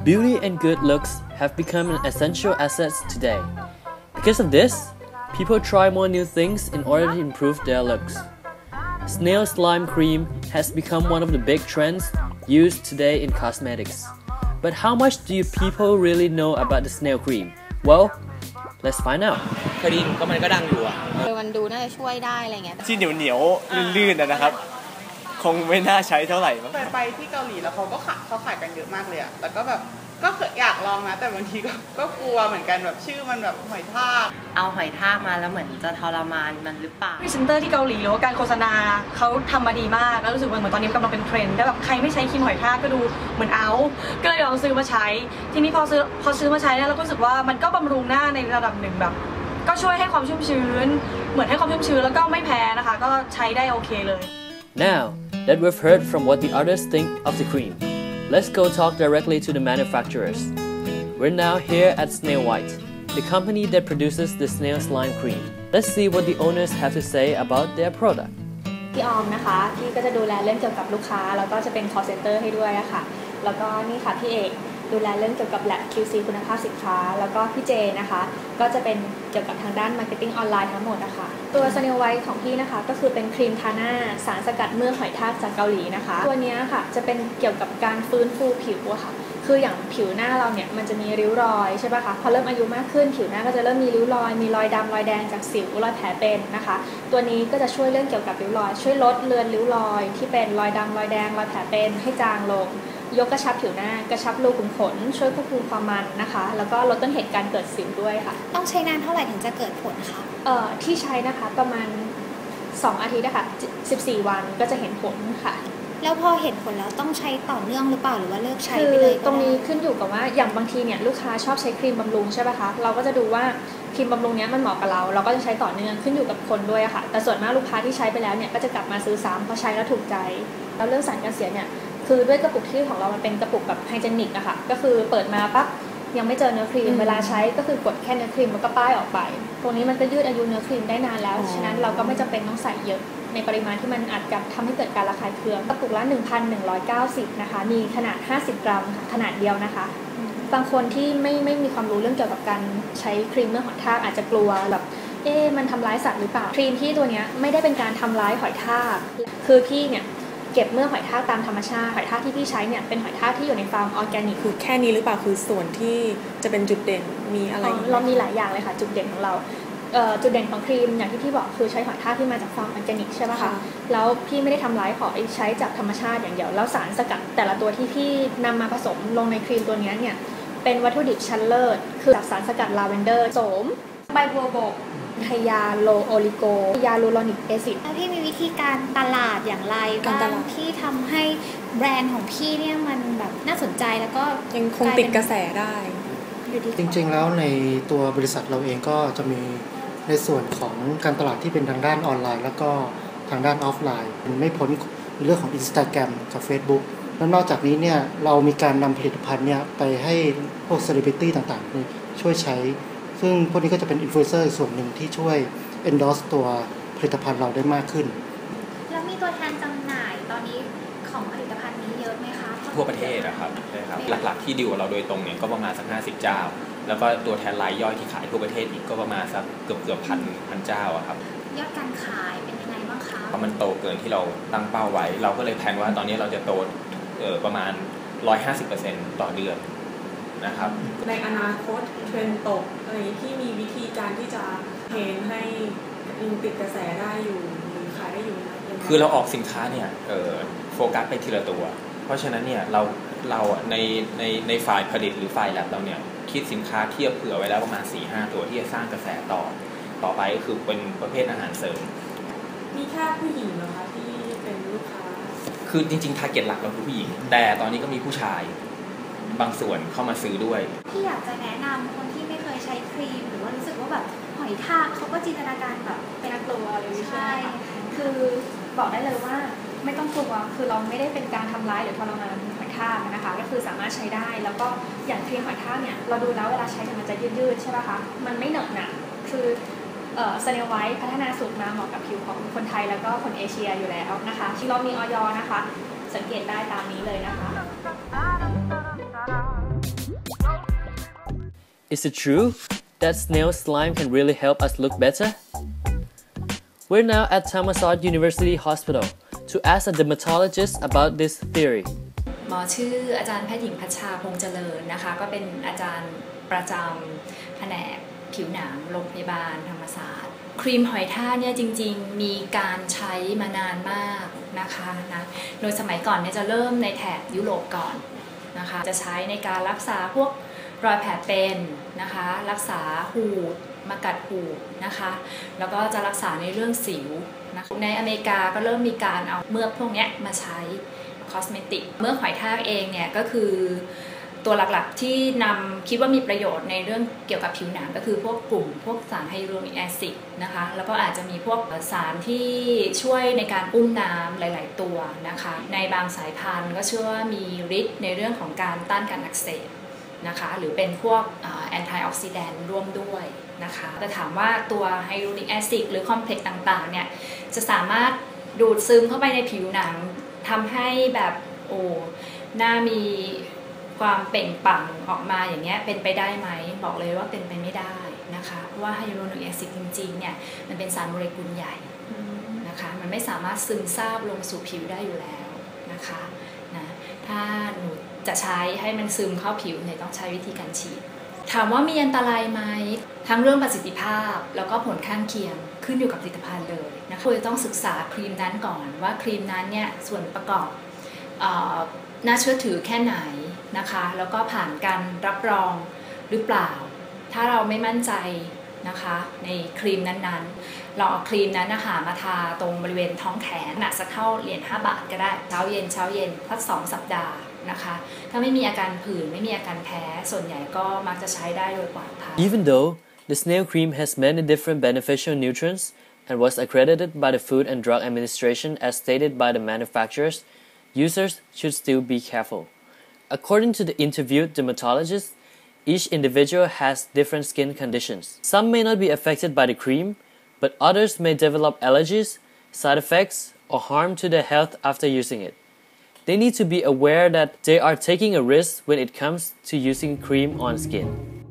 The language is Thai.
Beauty and good looks have become an essential asset today. Because of this, people try more new things in order to improve their looks. Snail slime cream has become one of the big trends used today in cosmetics. But how much do you people really know about the snail cream? Well, let's find out. เคยได้ยินก็มันก็ดังอยู่อ่ะมันดูน่าจะช่วยได้อะไรเงี้ยที่เหนียวลื่นๆนะครับคงไม่น่าใช้เท่าไหร่มั้งไปที่เกาหลีแล้วเขาขายกันเยอะมากเลยอะแล้วก็แบบก็อยากลองนะแต่บางทีก็กลัวเหมือนกันแบบชื่อมันแบบหอยทากเอาหอยทากมาแล้วเหมือนจะทรมานมันหรือเปล่าพรีเซนเตอร์ที่เกาหลีหรือว่าการโฆษณาเขาทำมาดีมากแล้วรู้สึกว่าเหมือนตอนนี้กำลังเป็นเทรนด์แล้วแบบใครไม่ใช้ครีมหอยทากก็ดูเหมือนเอาก็เลยลองซื้อมาใช้ทีนี้พอซื้อมาใช้เนี่ยเราก็รู้สึกว่ามันก็บำรุงหน้าในระดับหนึ่งแบบก็ช่วยให้ความชุ่มชื้นเหมือนให้ความชุ่มชื้นแล้วก็ไม่แพ้นะคะก็ใช้ได้โอเคเลย Now that we've heard from what the others think of the cream, let's go talk directly to the manufacturers. We're now here at Snail White, the company that produces the snail slime cream. Let's see what the owners have to say about their product. พี่ออมนะคะที่ก็จะดูแลเรื่องเกี่ยวกับลูกค้าแล้วก็จะเป็น call center ให้ด้วยอะค่ะแล้วก็นี่ค่ะพี่เอกดูแลเรื่องเกี่ยวกับ lab QC คุณภาพสินค้าแล้วก็พี่เจนะคะก็จะเป็นเกี่ยวกับทางด้าน marketing ออนไลน์ทั้งหมดนะคะตัว Snail White ของพี่นะคะก็คือเป็นครีมทาหน้าสารสกัดเมือกหอยทากจากเกาหลีนะคะตัวนี้ค่ะจะเป็นเกี่ยวกับการฟื้นฟูผิวอะค่ะคืออย่างผิวหน้าเราเนี่ยมันจะมีริ้วรอยใช่ป่ะคะพอเริ่มอายุมากขึ้นผิวหน้าก็จะเริ่มมีริ้วรอยมีรอยดำรอยแดงจากสิวรอยแผลเป็นนะคะตัวนี้ก็จะช่วยเรื่องเกี่ยวกับริ้วรอยช่วยลดเลือนริ้วรอยที่เป็นรอยดำรอยแดงรอยแผลเป็นให้จางลงยกกระชับผิวหน้ากระชับรูขุมขนช่วยควบคุมความมันนะคะแล้วก็ลดต้นเหตุการเกิดสิวด้วยค่ะต้องใช้นานเท่าไหร่ถึงจะเกิดผลคะที่ใช้นะคะประมาณ2 อาทิตย์นะคะ14 วันก็จะเห็นผลค่ะแล้วพอเห็นผลแล้วต้องใช้ต่อเนื่องหรือเปล่าหรือว่าเลิกใช้ไปเลยตรงนี้ขึ้นอยู่กับว่าอย่างบางทีเนี่ยลูกค้าชอบใช้ครีมบำรุงใช่ป่ะคะเราก็จะดูว่าครีมบำรุงนี้มันเหมาะกับเราก็จะใช้ต่อเนื่องขึ้นอยู่กับคนด้วยอะค่ะแต่ส่วนมากลูกค้าที่ใช้ไปแล้วเนี่ยก็จะกลับมาซื้อซ้ำเพราะใช้แล้วถูกใจแล้วเรื่องสารกันเสียเนี่ยคือด้วยกระปุกที่ของเรามันเป็นกระปุกแบบไฮเจนิกอะค่ะก็คือเปิดมาปั๊บยังไม่เจอเนื้อครีมเวลาใช้ก็คือกดแค่เนื้อครีมแล้วก็ป้ายออกไปตรงนี้มันก็ยืดอายุเนื้อครีมได้นานแล้วฉะนั้นเราก็ไม่จำเป็นต้องใส่เยอะในปริมาณที่มันอาจจะทำให้เกิดการระคายเคืองกระปุกละ 1,190 นะคะมีขนาด50 กรัมค่ะขนาดเดียวนะคะบางคนที่ไม่มีความรู้เรื่องเกี่ยวกับการใช้ครีมเมือกหอยทากอาจจะกลัวแบบมันทำร้ายสัตว์หรือเปล่าครีมที่ตัวนี้ไม่ได้เป็นการทำร้ายหอยทากคือพี่เนี่ยเก็บเมื่อหอยทากตามธรรมชาติหอยทากที่พี่ใช้เนี่ยเป็นหอยทากที่อยู่ในฟาร์มออร์แกนิกคือแค่นี้หรือเปล่าคือส่วนที่จะเป็นจุดเด่นมีอะไรเรามีหลายอย่างเลยค่ะจุดเด่นของเราจุดเด่นของครีมอย่างที่พี่บอกคือใช้หอยทากที่มาจากฟาร์มออร์แกนิกใช่ป่ะคะแล้วพี่ไม่ได้ทำร้ายหอยใช้จากธรรมชาติอย่างเดียวแล้วสารสกัดแต่ละตัวที่พี่นำมาผสมลงในครีมตัวนี้เนี่ยเป็นวัตถุดิบชั้นเลิศคือจากสารสกัดลาเวนเดอร์โสมใบบัวบกไฮยาโลโอลิโกยาลูโรนิกแอซิดพี่มีวิธีการตลาดอย่างไรบ้างที่ทำให้แบรนด์ของพี่เนี่ยมันแบบน่าสนใจแล้วก็ยังคงติดกระแสได้จริงๆแล้วในตัวบริษัทเราเองก็จะมีในส่วนของการตลาดที่เป็นทางด้านออนไลน์แล้วก็ทางด้านออฟไลน์ไม่พ้นเรื่องของ Instagram กับ Facebook แล้วนอกจากนี้เนี่ยเรามีการนำผลิตภัณฑ์เนี่ยไปให้พวกเซเลบริตี้ต่างๆช่วยใช้ซึ่งพวกนี้ก็จะเป็นอินฟลูเอนเซอร์ส่วนหนึ่งที่ช่วย endorse ตัวผลิตภัณฑ์เราได้มากขึ้นแล้วมีตัวแทนจำหน่ายตอนนี้ของผลิตภัณฑ์นี้เยอะไหมคะทั่วประเทศนะครับใช่ครับหลักๆที่ดีลกับเราโดยตรงเนี่ยก็ประมาณสัก50 เจ้าแล้วก็ตัวแทนรายย่อยที่ขายทั่วประเทศอีกก็ประมาณสักเกือบพันเจ้าครับยอดการขายเป็นยังไงบ้างคะมันโตเกินที่เราตั้งเป้าไว้เราก็เลยแพลนว่าตอนนี้เราจะโตประมาณ 150% ต่อเดือนนะครับในอนาคตเทรนด์ตกอะไรที่มีวิธีการที่จะเห็นให้ยังติดกระแสได้อยู่หรือขายได้อยู่คือเราออกสินค้าเนี่ยโฟกัสไปทีละตัวเพราะฉะนั้นเนี่ยเราในฝ่ายผลิตหรือฝ่ายแลบเราเนี่ยคิดสินค้าเทียบเผื่อไว้แล้วประมาณ 4-5 ตัวที่จะสร้างกระแสต่อไปก็คือเป็นประเภทอาหารเสริมมีแค่ผู้หญิงเหรอคะที่เป็นลูกค้าคือจริงๆทาร์เก็ตหลักเราคือผู้หญิงแต่ตอนนี้ก็มีผู้ชายบางส่วนเข้ามาซื้อด้วยพี่อยากจะแนะนำคนที่ไม่เคยใช้ครีมหรือว่ารู้สึกว่าแบบหอยทากเขาก็จินตนาการแบบเป็นกลัวเลยใช่คือบอกได้เลยว่าไม่ต้องกลัวคือเราไม่ได้เป็นการทำร้ายหรือทรมานหอยทากนะคะก็คือสามารถใช้ได้แล้วก็อย่างครีมหอยทากเนี่ยเราดูแล้วเวลาใช้มันจะยืดๆใช่ป่ะคะมันไม่เหนอะหนะคือSnail White พัฒนาสูตรมาเหมาะกับผิวของคนไทยแล้วก็คนเอเชียอยู่แล้วนะคะที่เรามีอย.นะคะสังเกตได้ตามนี้เลยนะคะ Is it true that snail slime can really help us look better? We're now at Thammasat University Hospital to ask a dermatologist about this theory. หมอชื่ออาจารย์แพทย์หญิงพัชชาพงษ์เจริญนะคะก็เป็นอาจารย์ประจำแผนกผิวหนังโรงพยาบาลธรรมศาสตร์ครีมหอยทากเนี่ยจริงๆมีการใช้มานานมากนะคะโดยสมัยก่อนเนี่ยจะเริ่มในแถบยุโรปก่อนนะคะจะใช้ในการรักษาพวกรอยแผลเป็นนะคะรักษาหูดมากัดหูดนะคะแล้วก็จะรักษาในเรื่องสิวนะคะในอเมริกาก็เริ่มมีการเอาเมือกพวกนี้มาใช้คอสเมติกเมือกหอยทากเองเนี่ยก็คือตัวหลักๆที่คิดว่ามีประโยชน์ในเรื่องเกี่ยวกับผิวหนังก็คือพวกกลุ่มพวกสารไฮยาลูรอนิกแอซิดนะคะแล้วก็อาจจะมีพวกสารที่ช่วยในการอุ้มน้ำหลายๆตัวนะคะในบางสายพันธุ์ก็เชื่อว่ามีฤทธิ์ในเรื่องของการต้านการอักเสบนะคะหรือเป็นพวกแอนตี้ออกซิแดนต์ร่วมด้วยนะคะแต่ถามว่าตัวไฮยาลูรอนิกแอซิดหรือคอมเพล็กซ์ต่างๆเนี่ยจะสามารถดูดซึมเข้าไปในผิวหนังทำให้แบบหน้ามีความเปล่งปลั่งออกมาอย่างเงี้ยเป็นไปได้ไหมบอกเลยว่าเป็นไปไม่ได้นะคะเพราะว่าไฮยาลูรอนิกแอซิดจริงๆเนี่ยมันเป็นสารโมเลกุลใหญ่นะคะมันไม่สามารถซึมซาบลงสู่ผิวได้อยู่แล้วนะคะนะถ้าหนูจะใช้ให้มันซึมเข้าผิวเนี่ยต้องใช้วิธีการฉีดถามว่ามีอันตรายไหมทั้งเรื่องประสิทธิภาพแล้วก็ผลข้างเคียงขึ้นอยู่กับผลิตภัณฑ์เลยนะควรจะต้องศึกษาครีมนั้นก่อนว่าครีมนั้นเนี่ยส่วนประกอบน่าเชื่อถือแค่ไหนนะคะแล้วก็ผ่านการรับรองหรือเปล่าถ้าเราไม่มั่นใจนะคะในครีมนั้นๆเราเอาครีมนั้นนะคะมาทาตรงบริเวณท้องแขนสักเท่าเหรียญ5 บาทก็ได้เช้าเย็นสัก2 สัปดาห์นะคะถ้าไม่มีอาการผื่นไม่มีอาการแพ้ส่วนใหญ่ก็มักจะใช้ได้โดยปลอดภัย Even though the snail cream has many different beneficial nutrients and was accredited by the Food and Drug Administration as stated by the manufacturers, users should still be careful. According to the interviewed dermatologist, each individual has different skin conditions. Some may not be affected by the cream, but others may develop allergies, side effects, or harm to their health after using it. They need to be aware that they are taking a risk when it comes to using cream on skin.